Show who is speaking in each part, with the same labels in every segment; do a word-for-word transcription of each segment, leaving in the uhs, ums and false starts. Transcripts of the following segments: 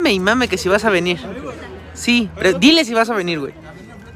Speaker 1: Me y mame que si vas a venir. Sí, pero dile si vas a venir, güey.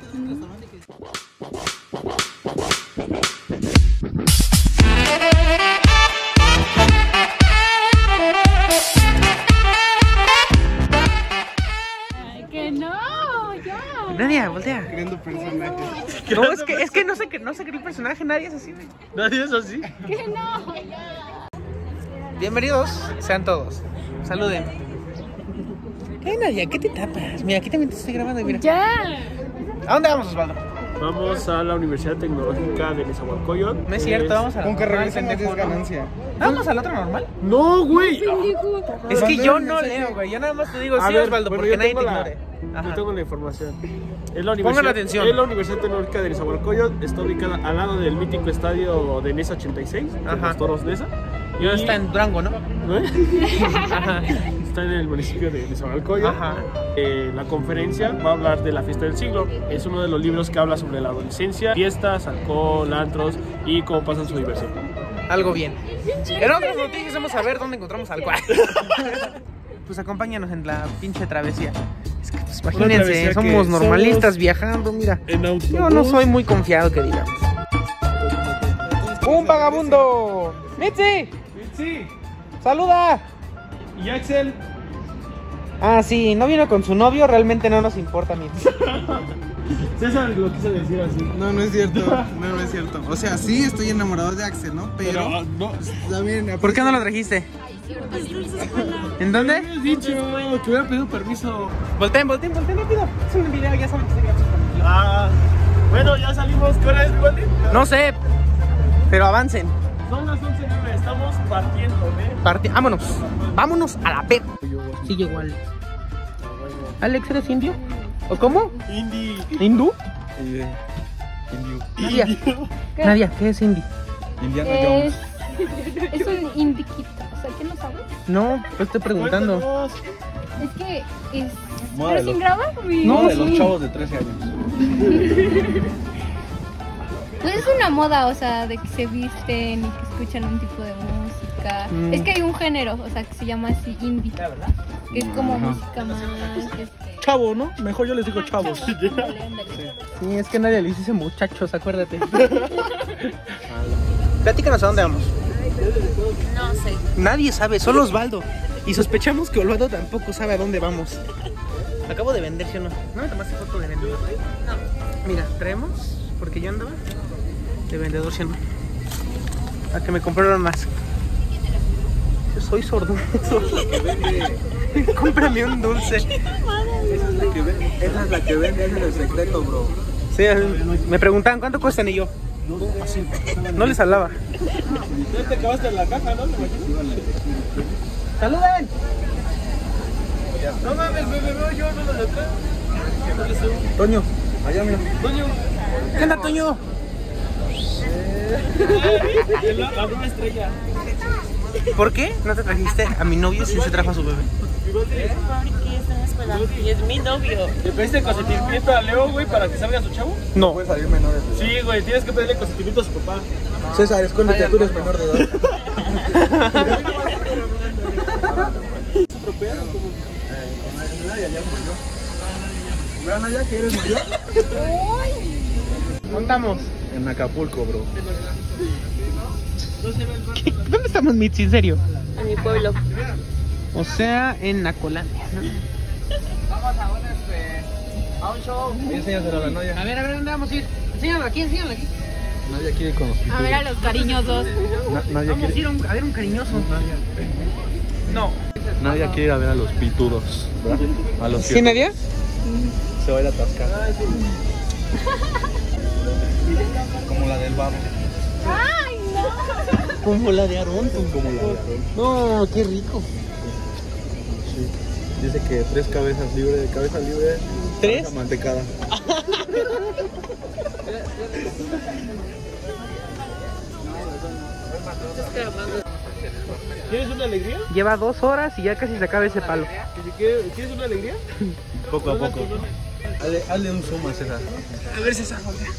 Speaker 1: Nadia, voltea.
Speaker 2: Creando personajes.
Speaker 1: No, es que, es que no sé que no sé qué personaje, nadie es así.
Speaker 2: Nadie es así.
Speaker 3: Que no.
Speaker 1: Bienvenidos, sean todos. Saluden. ¿Qué, Nadia? ¿Qué te tapas? Mira, aquí también te estoy grabando, mira.
Speaker 3: Ya.
Speaker 1: ¿A dónde vamos, Osvaldo?
Speaker 2: Vamos a la Universidad Tecnológica de Nezahualcóyotl.
Speaker 1: No es cierto, vamos a la
Speaker 4: Con que
Speaker 1: normal,
Speaker 4: regresen
Speaker 1: pendejo,
Speaker 4: es
Speaker 1: ¿no?
Speaker 4: ganancia.
Speaker 1: ¿Vamos al otro normal?
Speaker 2: No, güey.
Speaker 1: Es que yo no leo, güey. Yo nada más te digo,
Speaker 2: A
Speaker 1: sí,
Speaker 2: ver,
Speaker 1: Osvaldo,
Speaker 2: bueno,
Speaker 1: porque
Speaker 2: yo
Speaker 1: nadie te
Speaker 2: tengo la-
Speaker 1: ignore. Ajá.
Speaker 2: Yo tengo la información. Es la
Speaker 1: Pongan
Speaker 2: universidad,
Speaker 1: atención.
Speaker 2: Es la Universidad Tecnológica de Nezahualcóyotl. Está ubicada al lado del mítico estadio de Nesa ochenta y seis, de
Speaker 1: Ajá.
Speaker 2: los Toros Nesa.
Speaker 1: Yo está en Durango, ¿no?
Speaker 2: ¿No?
Speaker 1: Ajá.
Speaker 2: Está en el municipio de Nezahualcóyotl.
Speaker 1: Ajá.
Speaker 2: Eh, la conferencia va a hablar de la fiesta del siglo. Es uno de los libros que habla sobre la adolescencia, fiestas, alcohol, antros y cómo pasan su diversión.
Speaker 1: Algo bien. En otras noticias vamos a ver dónde encontramos alcohol. Pues acompáñanos en la pinche travesía. Es que, pues, imagínense,
Speaker 2: travesía
Speaker 1: somos
Speaker 2: que
Speaker 1: normalistas
Speaker 2: somos
Speaker 1: viajando, mira.
Speaker 2: En autobús.
Speaker 1: Yo no soy muy confiado, que digamos. ¡Un vagabundo! ¡Mitzi!
Speaker 2: Sí.
Speaker 1: ¡Saluda!
Speaker 2: ¿Y Axel?
Speaker 1: Ah, sí, no vino con su novio, realmente no nos importa, Mitzi.
Speaker 2: César lo quiso decir así.
Speaker 4: No, no es cierto. No, no es cierto. O sea, sí estoy enamorado de Axel, ¿no? Pero,
Speaker 2: Pero no.
Speaker 4: también.
Speaker 1: ¿Por qué no lo trajiste? ¿En dónde?
Speaker 2: Habías dicho que hubiera pedido permiso.
Speaker 1: Volteen, volteen, volteen rápido. Es un video, ya saben que estoy grabando.
Speaker 2: Ah, bueno, ya salimos. ¿Qué hora es, mi Valdi?
Speaker 1: No sé, pero avancen.
Speaker 2: Son las once y nueve, estamos partiendo, ¿eh?
Speaker 1: Parti vámonos, vámonos a la P. Sí, llegó al. ¿Alex, eres indio? ¿O cómo?
Speaker 2: Indy.
Speaker 1: ¿Hindú?
Speaker 4: Indio.
Speaker 1: Nadia. Nadia, ¿qué es hindi?
Speaker 4: Indiana
Speaker 3: Es,
Speaker 4: Jones.
Speaker 3: es un indiquito. O sea, ¿qué no sabes?
Speaker 1: No, pues estoy preguntando.
Speaker 2: Cuéntanos.
Speaker 3: Es que es.
Speaker 4: Moda
Speaker 3: ¿Pero
Speaker 4: de
Speaker 3: sin
Speaker 4: los-
Speaker 3: grabar?
Speaker 1: No,
Speaker 4: No, de
Speaker 1: sí.
Speaker 4: los chavos de trece años.
Speaker 3: Pues es una moda, o sea, de que se visten y que escuchan un tipo de música.
Speaker 1: Mm.
Speaker 3: Es que hay un género, o sea, que se llama así indie. Que es como
Speaker 4: Ajá.
Speaker 3: música más. Este,
Speaker 2: Chavo, ¿no? Mejor yo les digo chavos.
Speaker 3: ándale, ándale.
Speaker 1: Sí, es que nadie le dice muchachos, acuérdate. Platícanos a dónde vamos.
Speaker 3: No sé.
Speaker 1: Nadie sabe, solo Osvaldo. Y sospechamos que Osvaldo tampoco sabe a dónde vamos. Acabo de vender, ¿sí o no? ¿No me tomaste foto de vendedor? No. Mira, traemos, porque yo andaba de vendedor, ¿sí o no? A que me compraron más. Yo soy sordo. Cómprame un dulce.
Speaker 4: Esa es la que vende, esa es la que vende, ese es el secreto, bro.
Speaker 1: Sí, me preguntaban cuánto cuestan y yo. Así. No les hablaba.
Speaker 2: Ya te acabaste la caja, ¿no? ¿Te imaginas?
Speaker 1: ¡Saluden!
Speaker 2: No mames, me veo yo, no lo de acá.
Speaker 1: Toño, allá mira.
Speaker 2: Toño.
Speaker 1: ¿Qué onda, Toño?
Speaker 2: La, la nueva estrella.
Speaker 1: ¿Por qué no te trajiste a mi novio si se trajo a su bebé?
Speaker 5: Porque está en la escuela y es mi novio.
Speaker 2: ¿Le pediste consentimiento a Leo, güey, para que salga su chavo?
Speaker 1: No.
Speaker 4: Puede salir menores.
Speaker 2: Sí, güey, tienes que pedirle consentimiento a su papá.
Speaker 4: César, escóndete, tú eres menor de edad. Vean allá que eres mayor.
Speaker 1: ¿Dónde estamos?
Speaker 4: En Acapulco, bro.
Speaker 1: ¿Qué? ¿Dónde estamos, Mitzi? En serio.
Speaker 5: En mi pueblo.
Speaker 1: O sea, en Nacolandia, ¿no?
Speaker 4: Enséñaselo a la Noya.
Speaker 1: A ver, a ver, ¿dónde vamos a ir? Enséñalo aquí, enséñalo aquí.
Speaker 4: Nadie quiere con los
Speaker 3: A ver a los cariñosos.
Speaker 4: Na- Nadie
Speaker 1: Vamos a
Speaker 4: quiere,
Speaker 1: ir a, un- a ver un cariñoso. No.
Speaker 4: nadie quiere ir a ver a los pitudos, ¿verdad? A los
Speaker 1: ¿Sí,
Speaker 4: que
Speaker 1: Nadia?
Speaker 4: se va a ir a atascar. Como la del babo.
Speaker 3: ¡Ay, no!
Speaker 1: Como la de Aarón.
Speaker 4: Como la de Aarón.
Speaker 1: No, qué rico.
Speaker 4: Sí. Dice que tres cabezas libres, cabeza libre.
Speaker 1: ¿Tres?
Speaker 4: cabeza mantecada.
Speaker 2: ¿Quieres una alegría?
Speaker 1: Lleva dos horas y ya casi se acaba ese palo.
Speaker 2: ¿Quieres, ¿quieres una alegría?
Speaker 4: Poco a poco. Hazle, hazle un zoom a César.
Speaker 1: A ver si se voltea.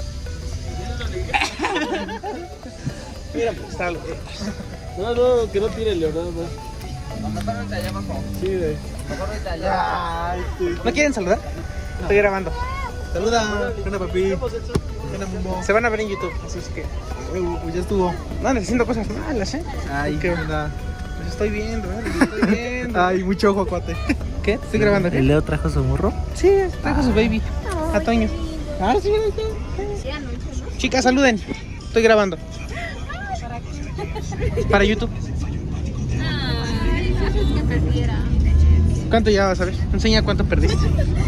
Speaker 1: Mira, pues está lo que.
Speaker 2: No, no, que no tire Leo, nada más. Sí, güey.
Speaker 1: ¿No quieren saludar? Estoy grabando.
Speaker 4: Saluda, buena papi. Buena Mumbo.
Speaker 1: Se van a ver en YouTube, así es que...
Speaker 4: Pues ya estuvo.
Speaker 1: No andes haciendo cosas malas, ¿eh?
Speaker 4: Ay,
Speaker 1: ¿Qué?
Speaker 4: nada.
Speaker 1: Pues estoy viendo, ¿eh? Estoy viendo.
Speaker 4: Ay, mucho ojo, cuate.
Speaker 1: ¿Qué? Estoy grabando, ¿qué?
Speaker 4: ¿El Leo trajo su burro?
Speaker 1: Sí, trajo su baby. A Toño. Ah, sí, ahí está. Chicas, saluden. Estoy grabando. Para YouTube.
Speaker 3: Ay, eso es que perdiera.
Speaker 1: ¿Cuánto ya vas a ver? Enseña cuánto perdiste.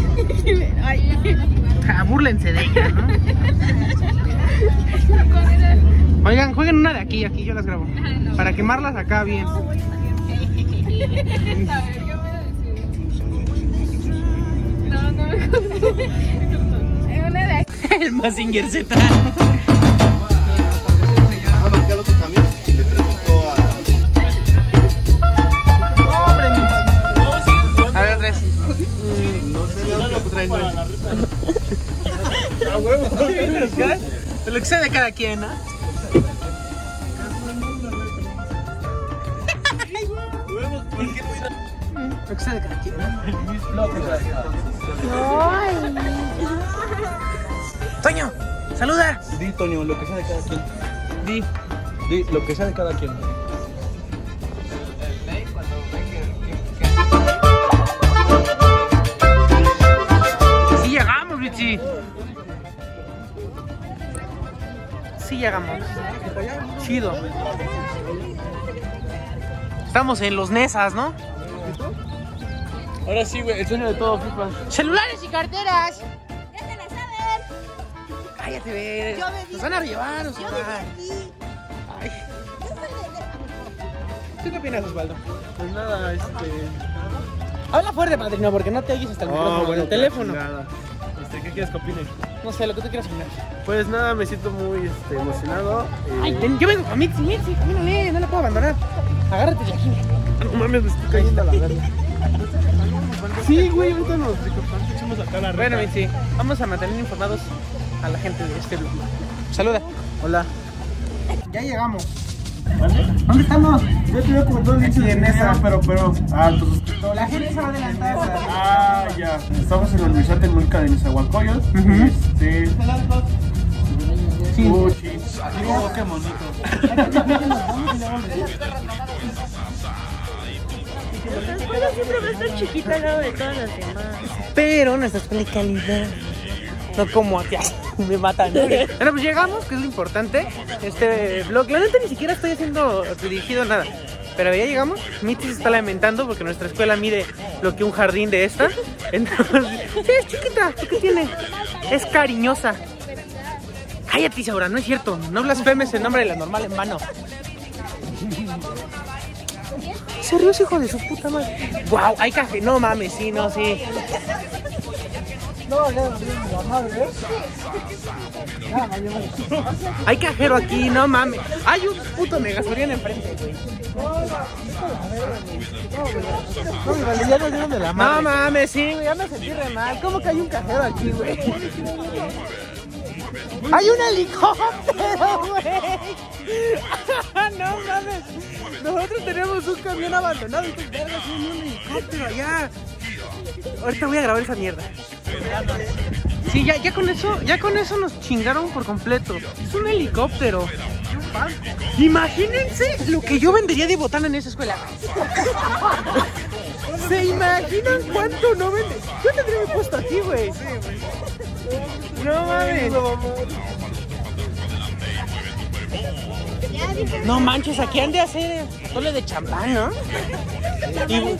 Speaker 1: Ah, búrlense de ella, ¿no? Oigan, jueguen una de aquí, aquí yo las grabo. Para quemarlas acá bien.
Speaker 3: No, no. Una de aquí.
Speaker 1: El Mazinger Z. A ver, tres. Lo que sea de cada quien, ¿no? Lo que sea de cada quien, ¿no? Toño, saluda.
Speaker 4: Di, Toño, lo que sea de cada quien.
Speaker 1: Di.
Speaker 4: Di, lo que sea de cada quien.
Speaker 1: Sí llegamos, bichi. Sí llegamos. Chido. Estamos en los Nesas, ¿no?
Speaker 2: Ahora sí, güey, el sueño de todo FIFA.
Speaker 1: Celulares y carteras.
Speaker 6: Ya se la saben.
Speaker 1: Cállate, ve.
Speaker 6: Yo bebí.
Speaker 1: Nos van a llevar,
Speaker 6: Yo
Speaker 1: Osvaldo.
Speaker 6: viví aquí.
Speaker 1: Ay,
Speaker 6: Yo soy de...
Speaker 1: ¿tú qué opinas, Osvaldo?
Speaker 2: Pues nada, este.
Speaker 1: Habla fuerte, padrino, porque no te oyes hasta el micrófono, el teléfono.
Speaker 2: Nada. Este, ¿qué quieres que opine?
Speaker 1: No sé, lo que tú quieras opinar.
Speaker 2: Pues nada, me siento muy este, emocionado. eh,
Speaker 1: Ay, ten, yo vengo con Mitzi, Mitzi, camínale, no la puedo abandonar. Agárrate de aquí.
Speaker 2: No mames, me estoy cayendo a la verga. Sí, güey, ahorita nos echamos acá la
Speaker 1: Bueno,
Speaker 2: reta.
Speaker 1: Mitzi, vamos a mantener informados a la gente de este blog. Saluda.
Speaker 4: Hola.
Speaker 1: Ya llegamos. ¿Dónde estamos?
Speaker 4: Yo te veo como todo el
Speaker 1: Aquí en esa.
Speaker 4: pero, pero. Ah, entonces.
Speaker 1: La gente se va a adelantar.
Speaker 4: Ah, ya. Estamos en la Universidad Tecnológica de Nezahualcóyotl.
Speaker 1: Ujú.
Speaker 4: Este.
Speaker 1: Sí.
Speaker 4: Uy, chis. Oh, qué bonito.
Speaker 5: La escuela siempre va a estar chiquita al lado de todas las demás.
Speaker 1: Pero nuestra escuela de calidad. No como aquí, me matan. Bueno, pues llegamos, que es lo importante. Este vlog, la neta ni siquiera estoy haciendo dirigido nada. Pero ya llegamos. Mitzi se está lamentando porque nuestra escuela mide lo que un jardín de esta. Entonces, sí, es chiquita. ¿Qué tiene? Es cariñosa. Cállate, Isaura, no es cierto. No blasfemes el nombre de la normal en vano. Se rió ese hijo de su puta madre. Wow, hay café. No mames, sí, no, sí. Hay cajero aquí, no mames. Hay un puto Mega Soriana enfrente, güey. No mames, sí, güey, ya me sentí re mal. ¿Cómo que hay un cajero aquí, güey? ¡Hay un helicóptero, güey! ¡No mames! Nosotros tenemos un camión abandonado y tus vergas tienen un helicóptero allá. Ahorita voy a grabar esa mierda. Sí, ya, ya con eso, ya con eso nos chingaron por completo. Es un helicóptero. Imagínense lo que yo vendería de botana en esa escuela. ¿Se imaginan cuánto no vende? Yo tendría mi puesto aquí, güey. No mames. No manches, aquí han de hacer atole de champán, ¿no? Y...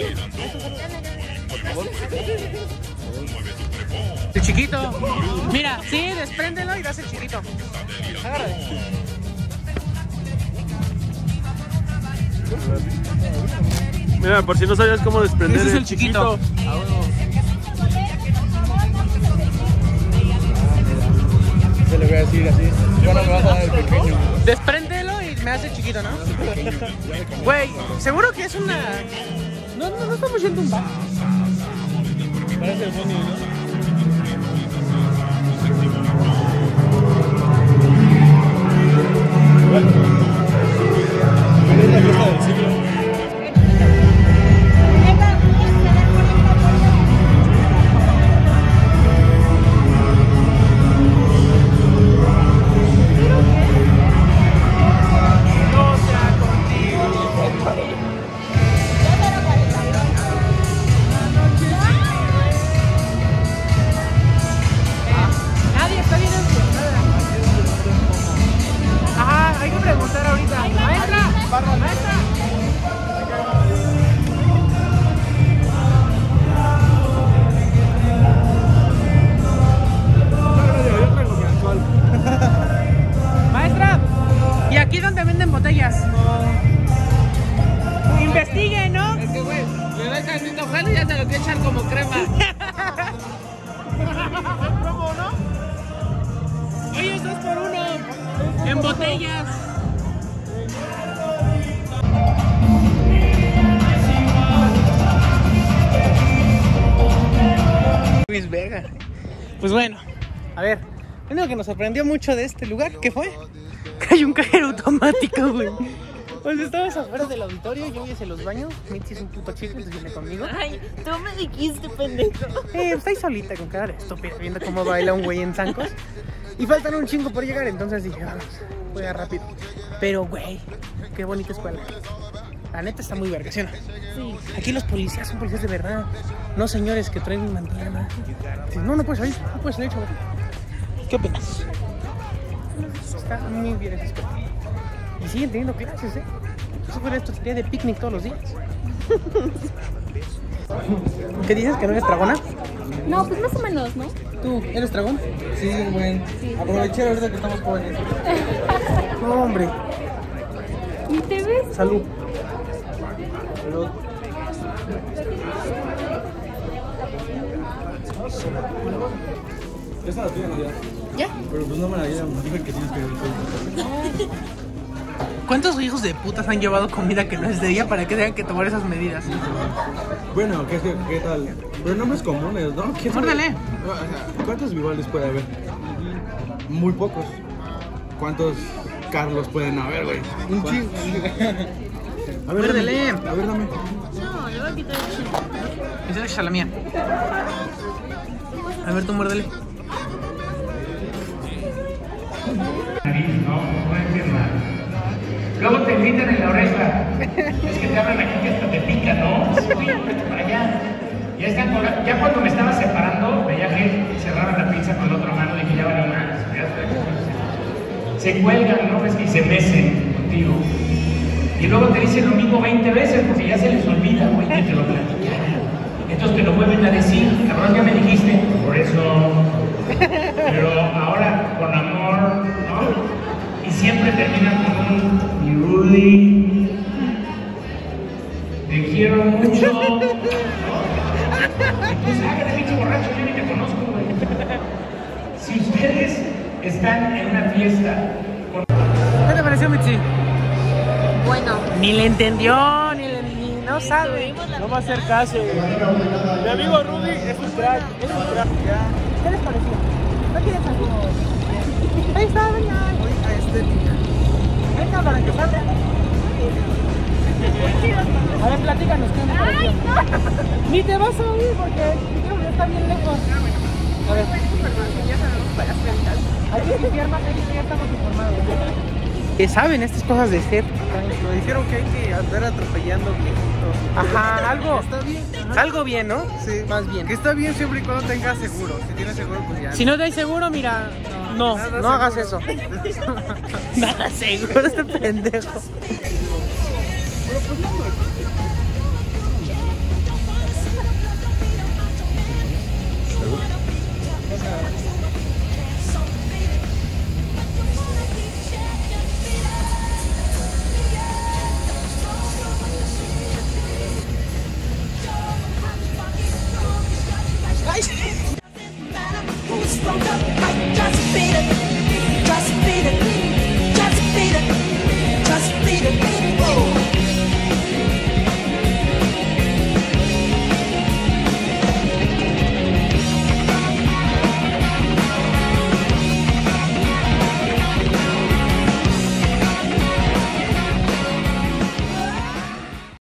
Speaker 1: El chiquito. Mira, sí, despréndelo y das el chiquito. Agárrale.
Speaker 2: Mira, por si no sabías cómo desprender
Speaker 1: Ese es el chiquito.
Speaker 4: Se le voy a decir así. Ahora me vas a dar el pequeño.
Speaker 1: Despréndelo y me hace chiquito, ¿no? Güey, seguro que es una... No, no, no estamos yendo a un bar.
Speaker 2: Parece el Bonnie, ¿no?
Speaker 4: Es la fiesta del siglo.
Speaker 1: echan como crema. ¿Cómo no? Oye, es dos por uno. En botellas. Luis Vega. Pues bueno, a ver, lo único que nos sorprendió mucho de este lugar, ¿qué fue? Que hay un cajero automático, güey. Pues estábamos afuera del auditorio, yo voy hacia los baños. Mitzi es un puto chico, entonces viene conmigo.
Speaker 5: Ay, tú me dijiste, pendejo.
Speaker 1: Eh, pues ahí solita con cara de estúpida, viendo cómo baila un güey en zancos. Y faltan un chingo por llegar, entonces dije, vamos, voy a rápido. Pero, güey, qué bonita escuela. La neta está muy verga, ¿sí o no?
Speaker 5: Sí.
Speaker 1: Aquí los policías son policías de verdad. No señores que traen mantilla. No, no puedes salir, no puedes salir, chaval. ¿Qué opinas? Está muy bien esa escuela. Y siguen teniendo clases, ¿eh? Eso fuera esto sería de picnic todos los días. ¿Qué dices? ¿Que no eres dragona?
Speaker 3: No, pues más o menos, ¿no?
Speaker 1: ¿Tú eres dragón?
Speaker 4: Sí, güey. Aproveché ahorita que estamos jóvenes.
Speaker 1: No, hombre.
Speaker 3: ¿Y te ves?
Speaker 1: Salud.
Speaker 4: Salud. Esa la tuya, ¿no?
Speaker 3: ¿Ya?
Speaker 4: Pero pues no me la dieron. Me dijo que tienes que ver.
Speaker 1: ¿Cuántos hijos de putas han llevado comida que no es de ella para que tengan que tomar esas medidas?
Speaker 4: Bueno, ¿qué, qué, qué tal? Pero nombres comunes, ¿no? ¿Quién sabe?
Speaker 1: Mórdale.
Speaker 4: ¿Cuántos Vivales puede haber? Muy pocos. ¿Cuántos Carlos pueden haber, güey? Un chingo. A ver,
Speaker 1: Muérdele.
Speaker 4: dame. A ver, dame.
Speaker 5: No, le voy a quitar el chip.
Speaker 1: Esa es la mía. A ver, tú muérdele.
Speaker 7: No, no entiendas. Luego te gritan en la oreja. Es que te hablan aquí que hasta te pica, ¿no? Sí, oye, vete para allá. Ya, están con la- ya cuando me estaba separando, veía que cerraban la pinza con la otra mano y dije, ya valió más. Se cuelgan, ¿no? Es que se mecen contigo. Y luego te dicen lo mismo veinte veces porque ya se les olvida, güey, que te lo platicaron. Entonces te lo vuelven a decir, cabrón, ya me dijiste. Por eso. Pero ahora con amor, ¿no? Y siempre terminan con un "Mi Rudy, te quiero mucho", ¿no? Entonces, ah, que pinche borracho, yo ni te conozco, güey. Si ustedes están en una fiesta con...
Speaker 1: ¿Qué te pareció, Mitzi?
Speaker 5: Bueno,
Speaker 1: Ni le entendió, ni le ni no sabe.
Speaker 2: No va a hacer caso. Mi amigo Rudy es un crack, es un crack.
Speaker 1: ¿Qué les pareció? ¿No quieres algo? Ahí está, venga. A estética. Venga, para que salga. A ver, platícanos, ¿qué me pareció? Ni te vas a oír porque creo que está bien lejos. A ver. Aquí es infierno, aquí ya estamos informados. Que saben estas cosas de ser.
Speaker 4: Nos dijeron que hay que andar atropellando viejitos.
Speaker 1: Ajá, algo.
Speaker 4: Está bien.
Speaker 1: Algo bien, ¿no?
Speaker 4: Sí.
Speaker 1: Más bien.
Speaker 4: Que está bien siempre y cuando tengas seguro. Si tienes seguro, pues ya.
Speaker 1: Si no te hay seguro, mira, no,
Speaker 4: Nada
Speaker 1: no hagas eso.
Speaker 4: seguro.
Speaker 1: Nada seguro, este pendejo.
Speaker 4: Pero pues no,